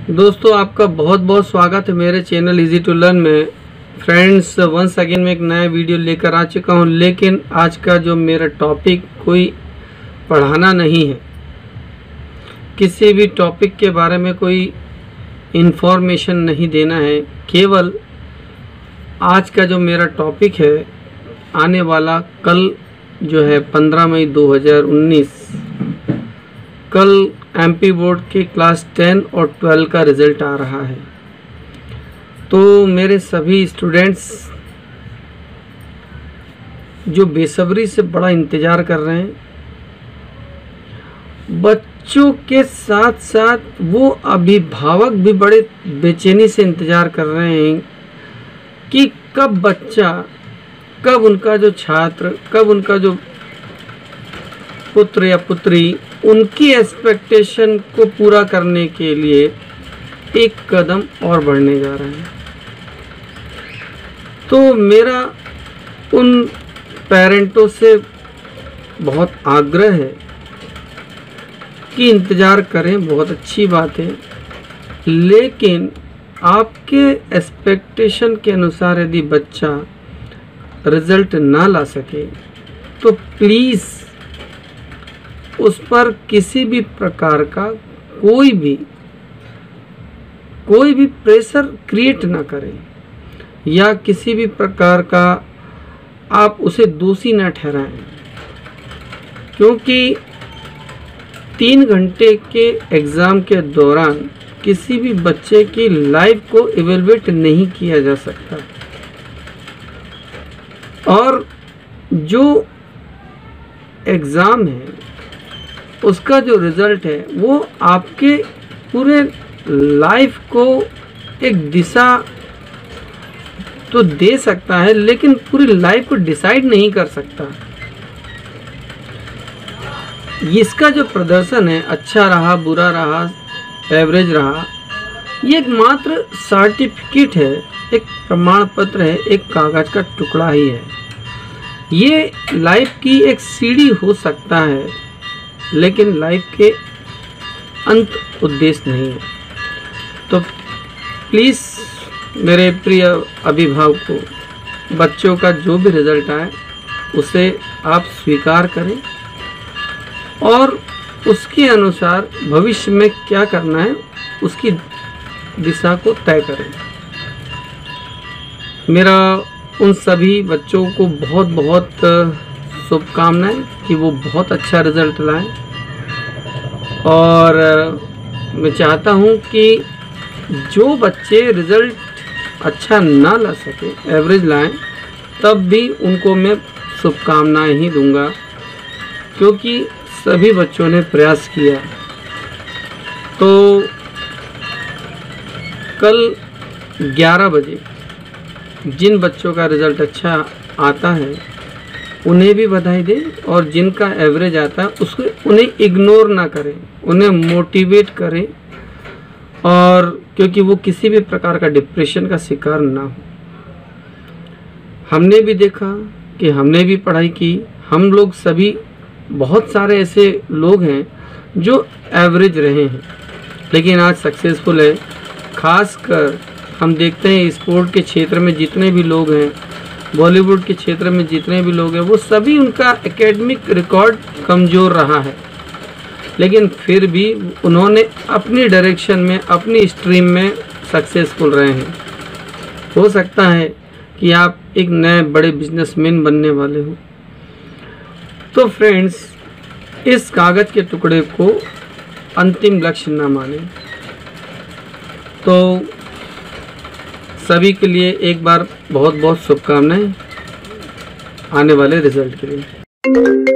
दोस्तों आपका बहुत बहुत स्वागत है मेरे चैनल इजी टू लर्न में। फ्रेंड्स, वंस अगेन मैं एक नया वीडियो लेकर आ चुका हूं, लेकिन आज का जो मेरा टॉपिक कोई पढ़ाना नहीं है, किसी भी टॉपिक के बारे में कोई इन्फॉर्मेशन नहीं देना है। केवल आज का जो मेरा टॉपिक है, आने वाला कल जो है 15 मई 2019, कल एमपी बोर्ड के क्लास 10 और 12 का रिज़ल्ट आ रहा है। तो मेरे सभी स्टूडेंट्स जो बेसब्री से बड़ा इंतज़ार कर रहे हैं, बच्चों के साथ साथ वो अभिभावक भी बड़े बेचैनी से इंतज़ार कर रहे हैं कि कब बच्चा, कब उनका जो छात्र, कब उनका जो पुत्र या पुत्री उनकी एक्सपेक्टेशन को पूरा करने के लिए एक कदम और बढ़ने जा रहे हैं। तो मेरा उन पेरेंटों से बहुत आग्रह है कि इंतज़ार करें, बहुत अच्छी बात है, लेकिन आपके एक्सपेक्टेशन के अनुसार यदि बच्चा रिज़ल्ट ना ला सके तो प्लीज़ उस पर किसी भी प्रकार का कोई भी प्रेशर क्रिएट ना करें, या किसी भी प्रकार का आप उसे दोषी ना ठहराएं, क्योंकि 3 घंटे के एग्ज़ाम के दौरान किसी भी बच्चे की लाइफ को इवेलुएट नहीं किया जा सकता। और जो एग्ज़ाम है उसका जो रिज़ल्ट है वो आपके पूरे लाइफ को एक दिशा तो दे सकता है, लेकिन पूरी लाइफ को डिसाइड नहीं कर सकता। इसका जो प्रदर्शन है, अच्छा रहा, बुरा रहा, एवरेज रहा, ये एक मात्र सर्टिफिकेट है, एक प्रमाण पत्र है, एक कागज़ का टुकड़ा ही है। ये लाइफ की एक सीढ़ी हो सकता है, लेकिन लाइफ के अंत उद्देश्य नहीं है। तो प्लीज़ मेरे प्रिय अभिभावकों, बच्चों का जो भी रिज़ल्ट आए उसे आप स्वीकार करें और उसके अनुसार भविष्य में क्या करना है उसकी दिशा को तय करें। मेरा उन सभी बच्चों को बहुत बहुत शुभकामनाएं कि वो बहुत अच्छा रिज़ल्ट लाएं, और मैं चाहता हूं कि जो बच्चे रिज़ल्ट अच्छा ना ला सके, एवरेज लाएं, तब भी उनको मैं शुभकामनाएं ही दूंगा, क्योंकि सभी बच्चों ने प्रयास किया। तो कल 11 बजे जिन बच्चों का रिज़ल्ट अच्छा आता है उन्हें भी बधाई दें, और जिनका एवरेज आता है उसको उन्हें इग्नोर ना करें, उन्हें मोटिवेट करें, और क्योंकि वो किसी भी प्रकार का डिप्रेशन का शिकार ना हो। हमने भी देखा कि हमने भी पढ़ाई की, हम लोग सभी बहुत सारे ऐसे लोग हैं जो एवरेज रहे हैं लेकिन आज सक्सेसफुल है। खासकर हम देखते हैं स्पोर्ट के क्षेत्र में जितने भी लोग हैं, बॉलीवुड के क्षेत्र में जितने भी लोग हैं, वो सभी उनका एकेडमिक रिकॉर्ड कमज़ोर रहा है, लेकिन फिर भी उन्होंने अपनी डायरेक्शन में, अपनी स्ट्रीम में सक्सेसफुल रहे हैं। हो सकता है कि आप एक नए बड़े बिजनेसमैन बनने वाले हो। तो फ्रेंड्स, इस कागज़ के टुकड़े को अंतिम लक्ष्य न माने। तो सभी के लिए एक बार बहुत बहुत शुभकामनाएं आने वाले रिजल्ट के लिए।